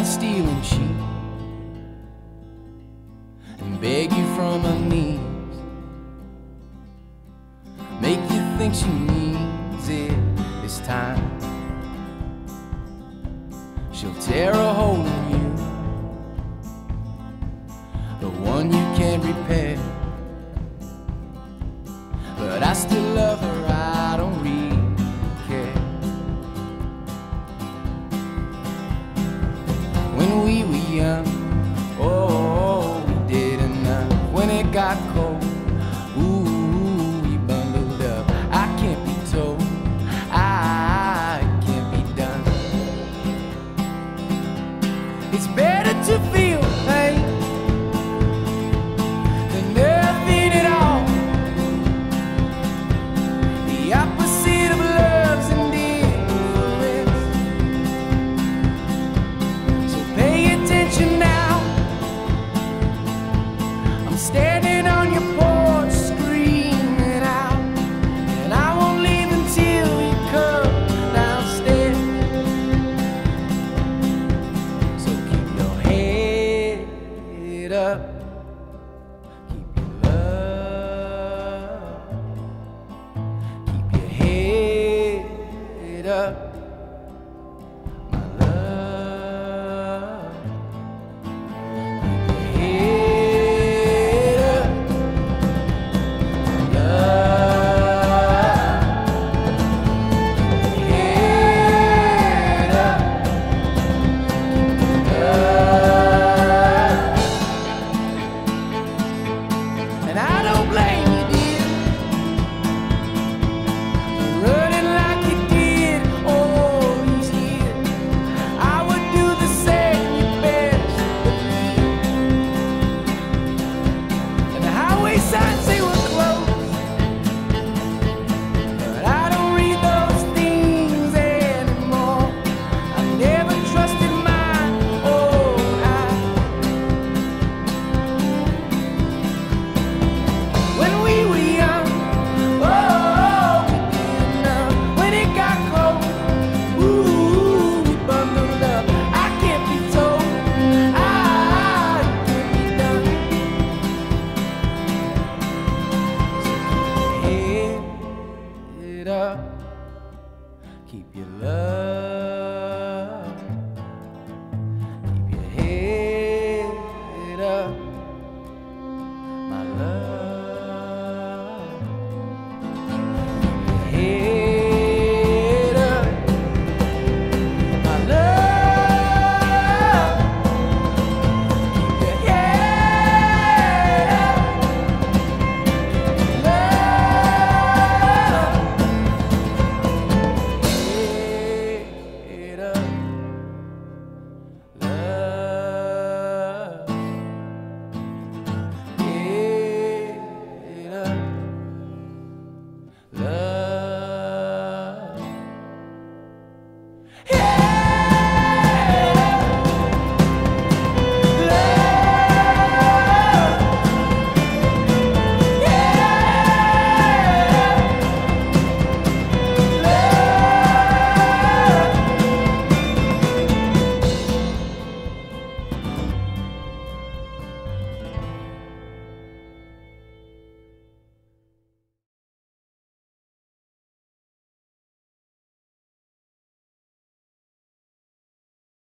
stealing cheap and beg you from her knees, make you think she needs it this time. She'll tear a hole in you, the one you can't repair. But I still love her, I don't really care. When we were young, oh, we did enough. When it got cold, ooh, we bundled up. I can't be told, I can't be done. It's better to feel